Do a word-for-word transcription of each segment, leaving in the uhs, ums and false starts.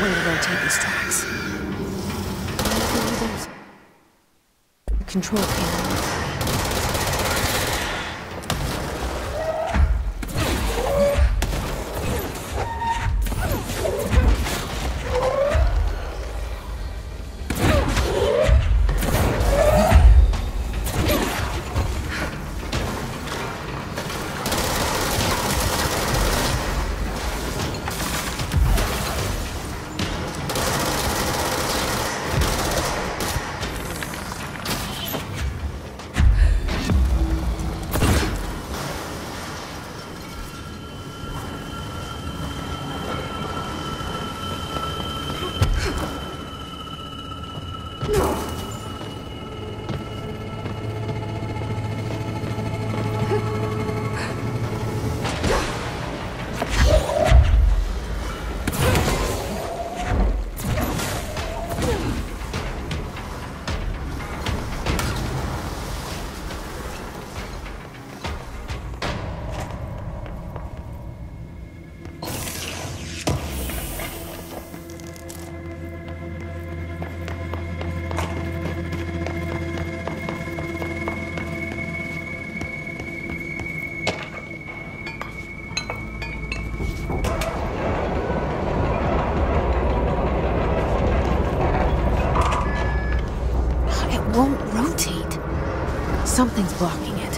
way to rotate these tracks. Maybe there's a control panel. Something's blocking it.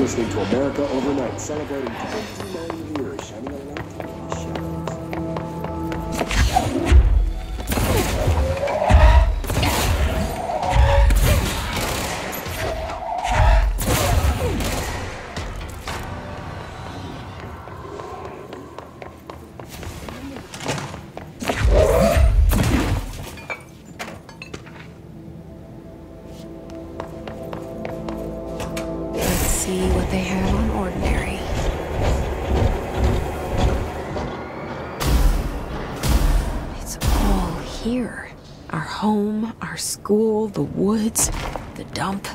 listening to America Overnight, celebrating twenty-nine years, shining a light in the shadows. See what they have on Ordinary. It's all here. Our home, our school, the woods, the dump.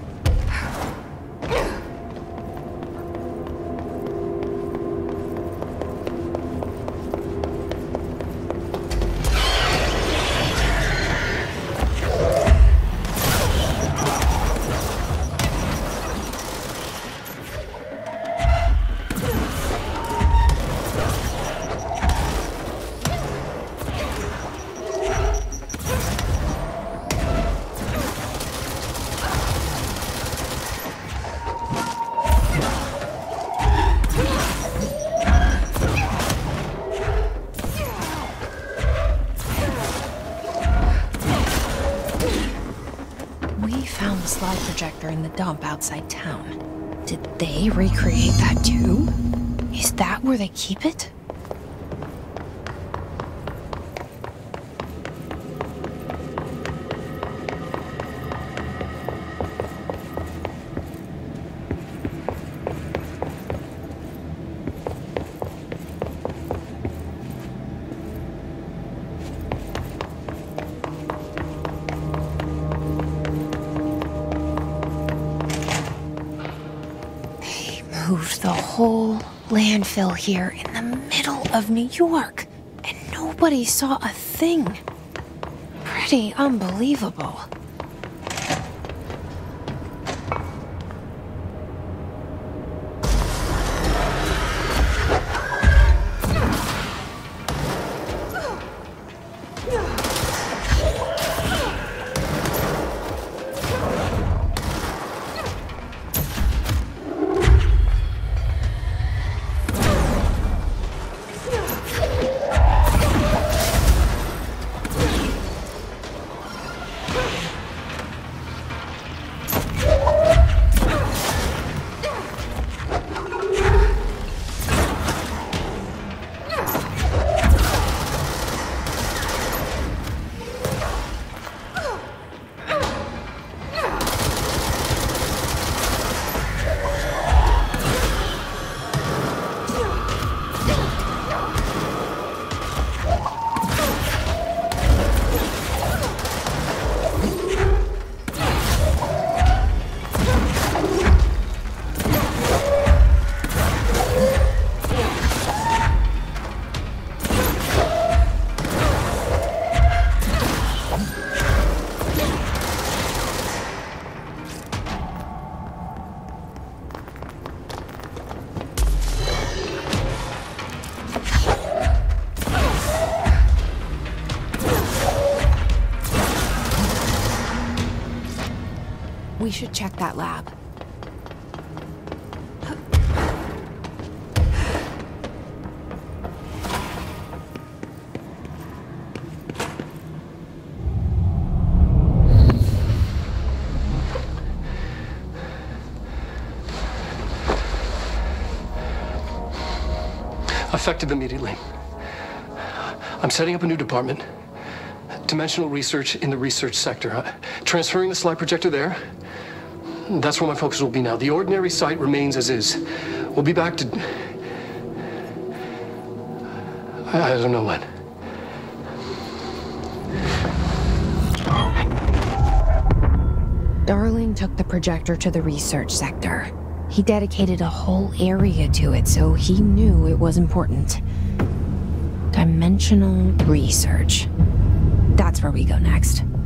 Found the slide projector in the dump outside town. Did they recreate that too? Is that where they keep it? Moved the whole landfill here in the middle of New York, and nobody saw a thing. Pretty unbelievable. We should check that lab. Effective immediately. I'm setting up a new department. Dimensional research in the research sector. Uh, transferring the slide projector there. That's where my focus will be now. The Ordinary site remains as is. We'll be back to... I, I don't know when. Darling took the projector to the research sector. He dedicated a whole area to it, so he knew it was important. Dimensional research. That's where we go next.